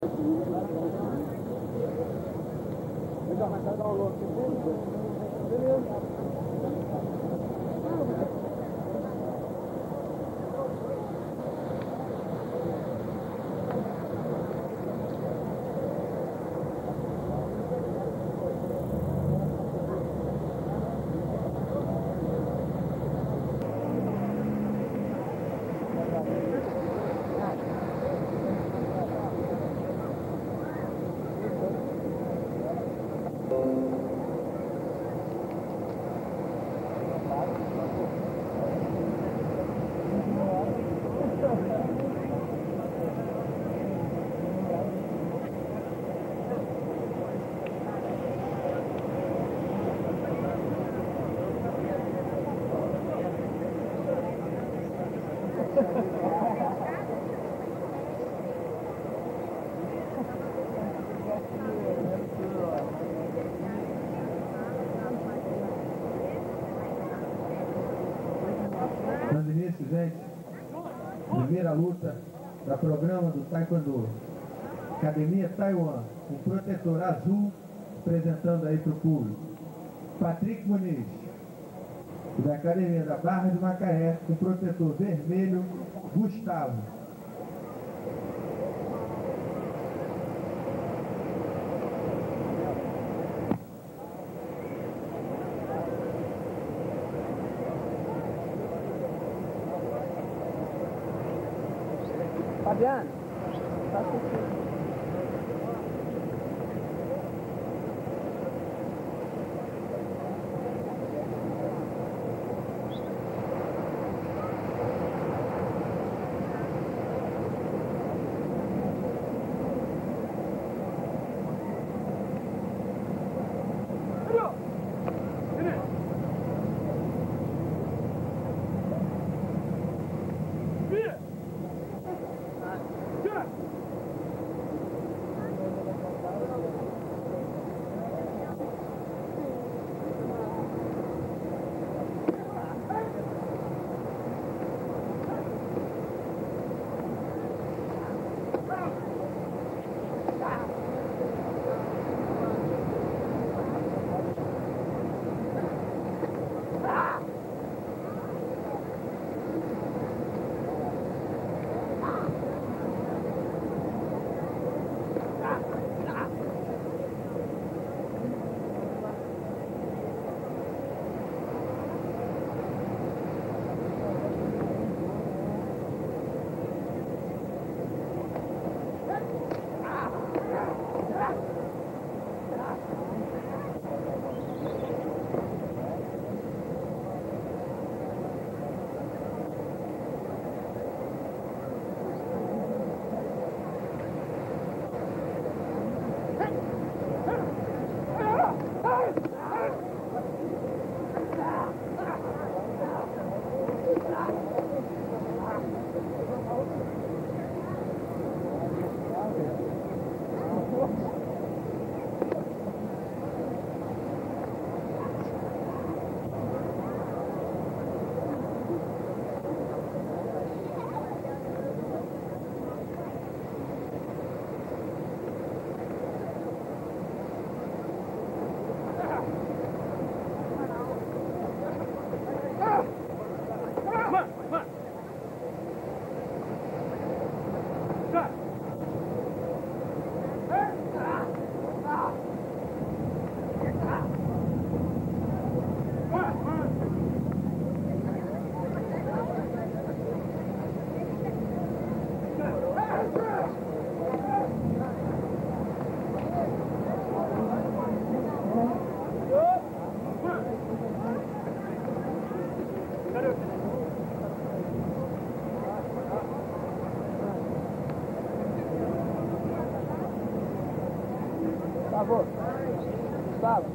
Dando início, gente, primeira luta da programa do Taekwondo. Academia Taiwan, um protetor azul, apresentando aí para o público. Patrick Muniz, da Academia da Barra de Macaé, com protetor vermelho, Gustavo. Fabiano, tá assistindo. Gustavo. Gustavo.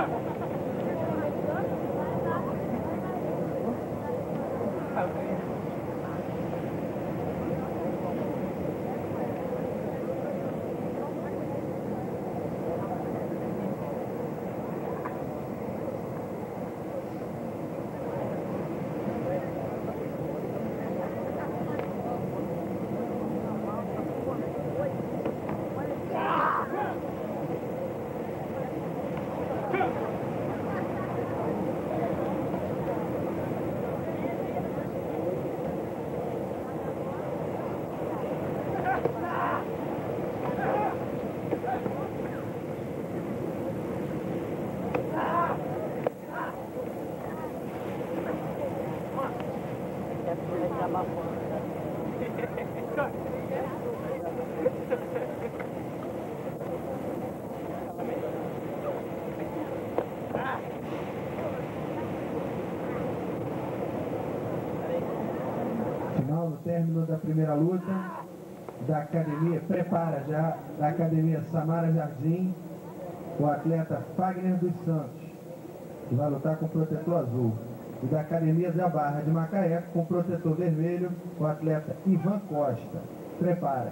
Final no término da primeira luta da academia, prepara já, da academia Samara Jardim, o atleta Fagner dos Santos, que vai lutar com o protetor azul. E da academia da Barra de Macaé, com o protetor vermelho, o atleta Ivan Costa. Prepara.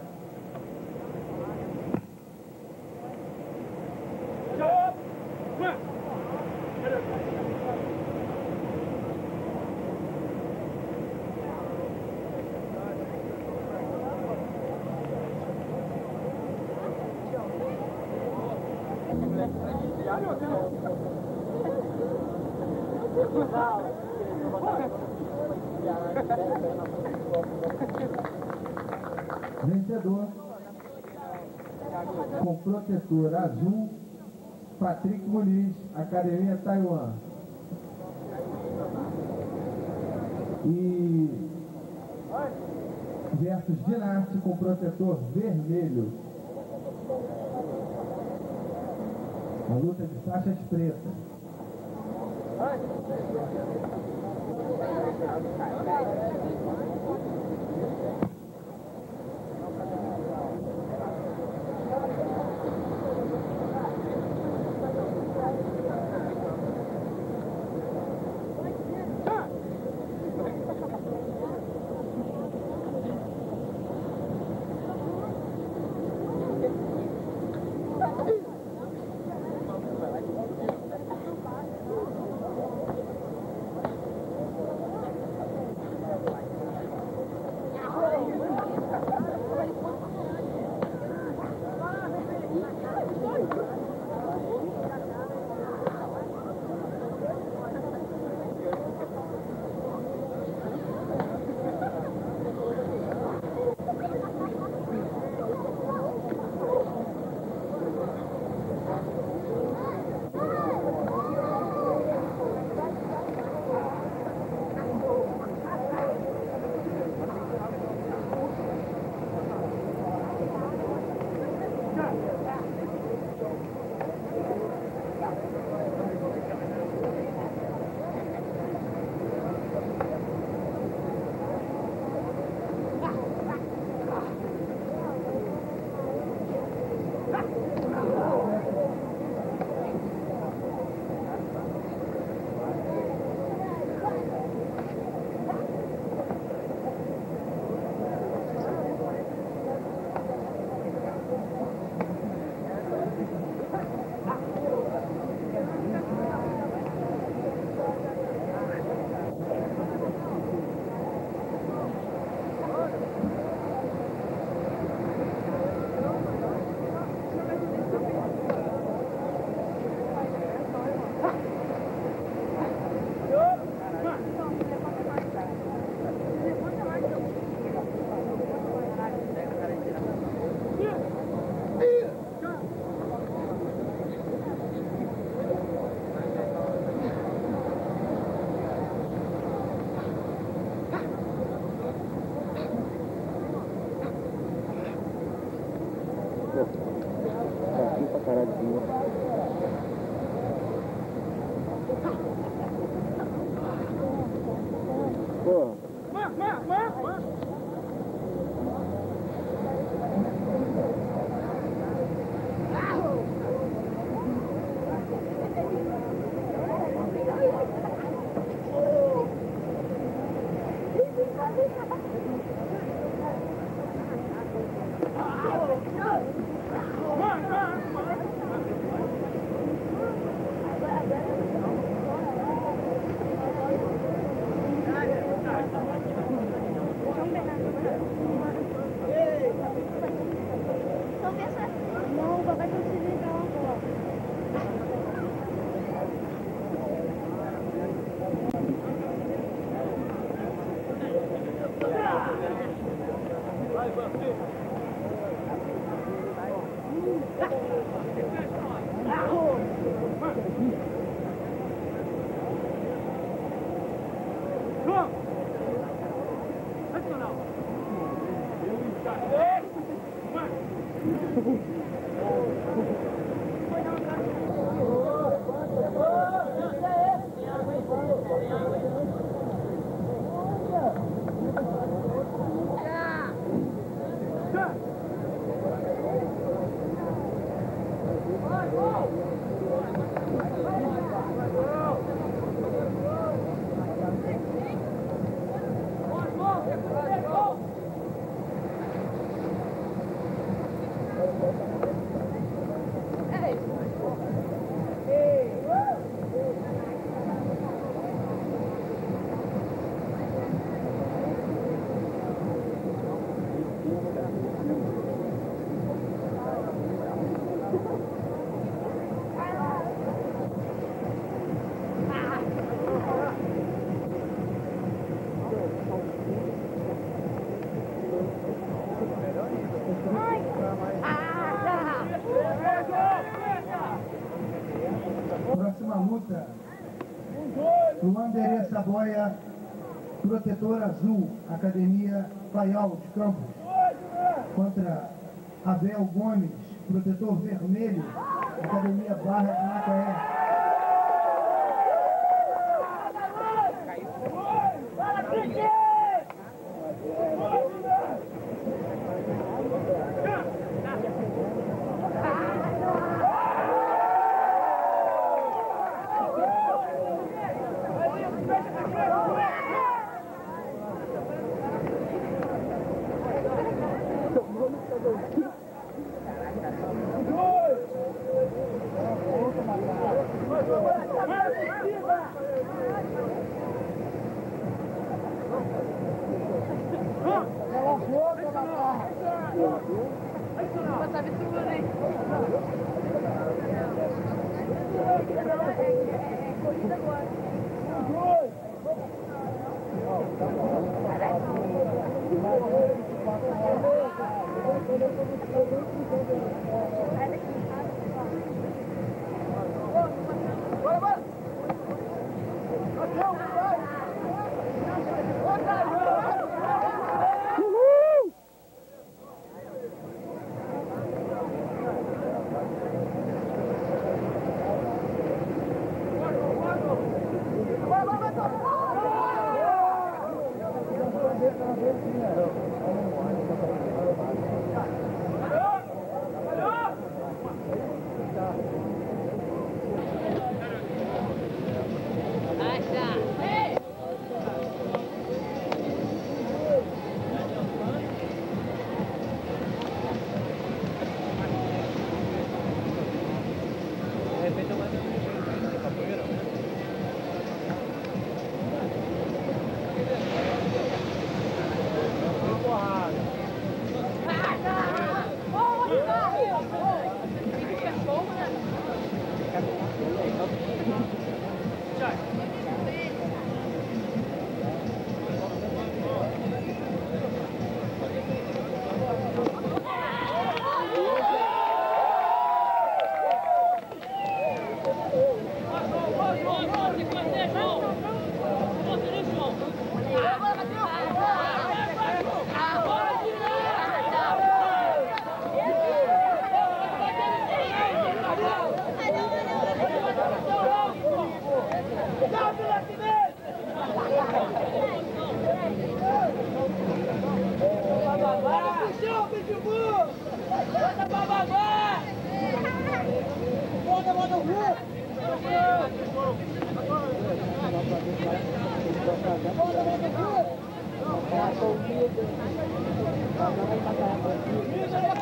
Vencedor com protetor azul, Patrick Muniz, Academia Taiwan. E versus Dinarte com protetor vermelho. Uma luta de faixas pretas. Não, vai conseguir entrar lá fora. Próxima luta, Luan Derê Saboia, Protetor Azul, Academia Faial de Campos, contra Abel Gomes, Protetor Vermelho, Academia Barra de Macaé. Bora,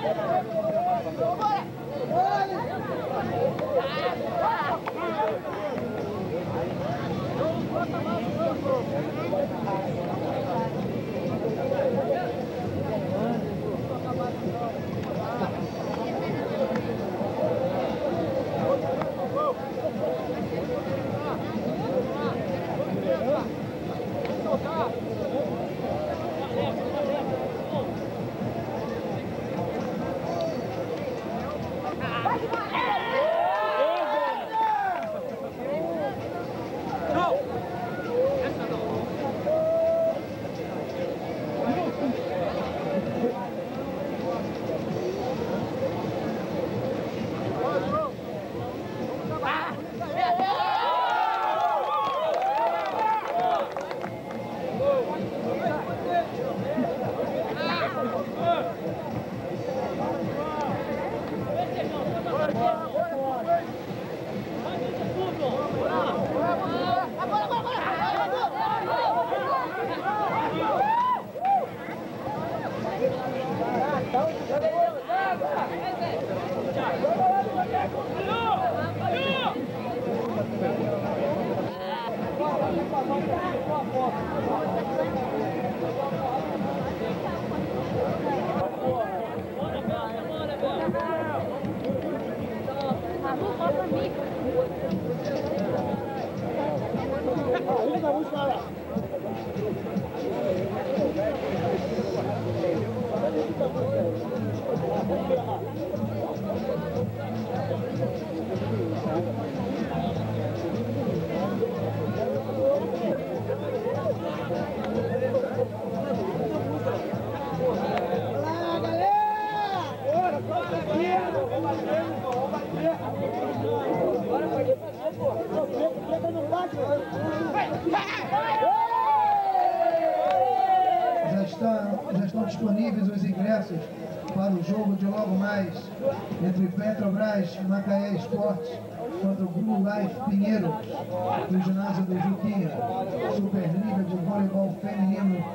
Já estão disponíveis os ingressos para o jogo de logo mais entre Petrobras e Macaé Esportes contra o Blue Life Pinheiro do ginásio do Juquinha, Superliga de Voleibol Feminino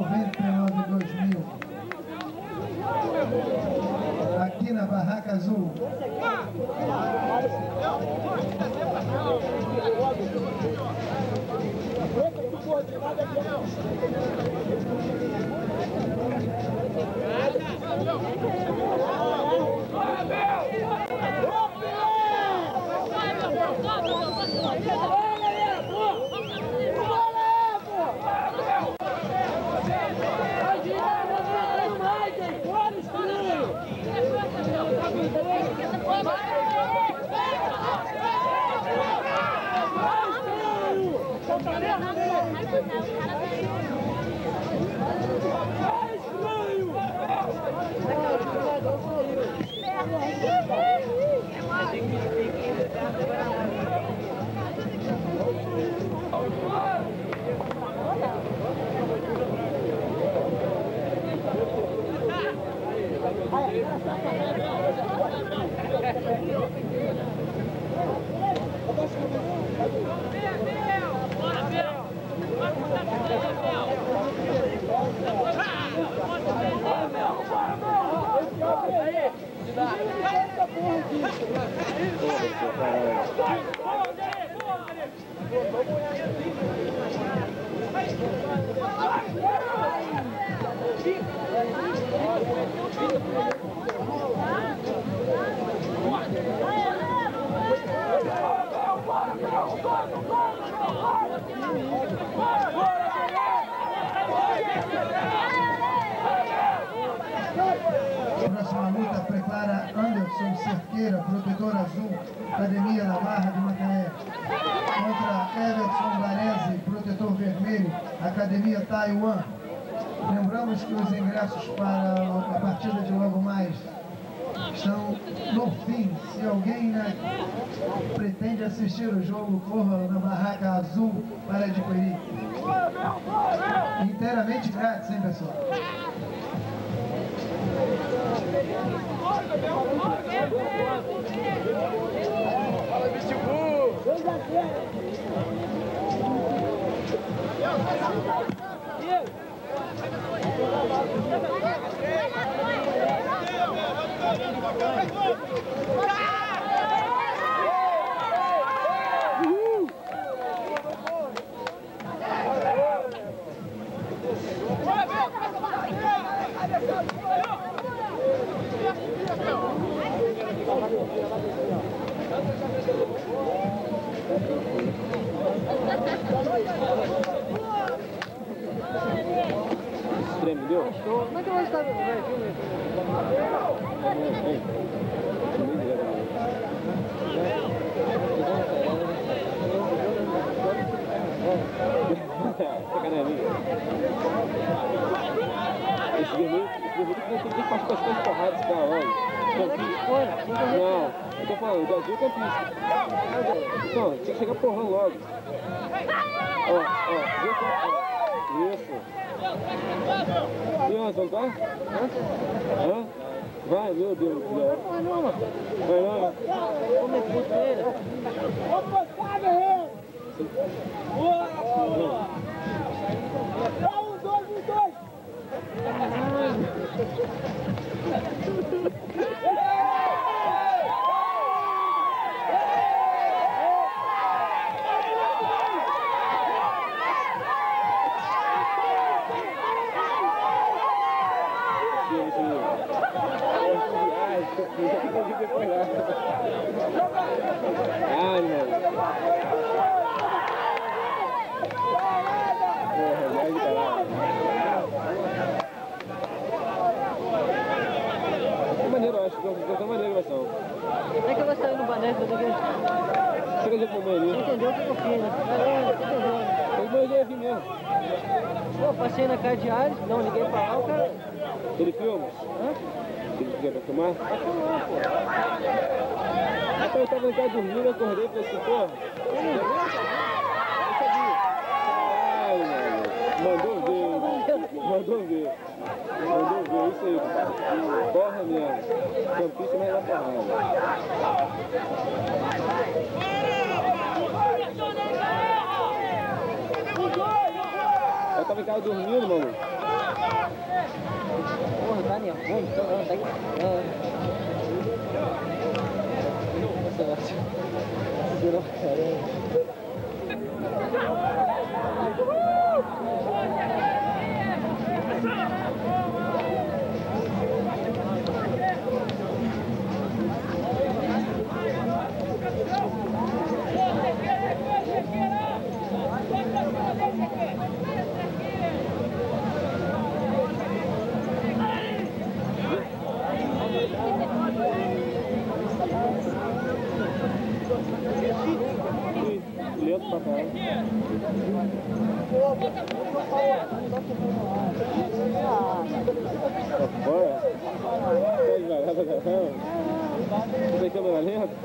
99-2000. Aqui na Barraca Azul. Próxima luta prepara Anderson Cerqueira, protetor azul, Academia da Barra de Macaé, contra Everson Baresi, protetor vermelho, Academia Taiwan. Lembramos que os ingressos para a partida de logo mais estão no fim. Se alguém pretende assistir o jogo, corra na Barraca Azul para adquirir. Inteiramente grátis, hein, pessoal? Fala, Pitbull! Entendeu? Como é que eu vou estar no filme? Sacanagem. Esse vermelho tem que partir com as coisas porradas, cara, olha. Não, eu tô falando, o azul campista. Então, tinha que chegar porrando logo. Ó, viu só? Isso. E nós vamos lá? Hã? Vai, meu Deus do céu. Vai não. Como é que foi ele? Ai, mano. É maneiro, eu acho que é uma maneira a gravação. Como é que eu vou sair no bané do que? Chega de comer ali. Você entendeu o que eu fiz, né? Você entendeu, né? Eu imaginei aqui mesmo. Pô, passei na casa de Ares, não liguei pra lá, o cara... Ele filma? Hã? Ele quer pra filmar? Vai filmar, pô. Rapaz, eu tava em casa dormindo, acordei e falei assim, porra. Ai, mano. Mandou ver, isso aí, cara. Porra mesmo. Campista, mas dá porrada. Eu tava em casa dormindo, mano. Porra, tá nervoso, tá aqui. Nossa, virou caramba. Lento pra caralho. Tá fora? Tá devagar pra caramba? Você tem câmera lenta?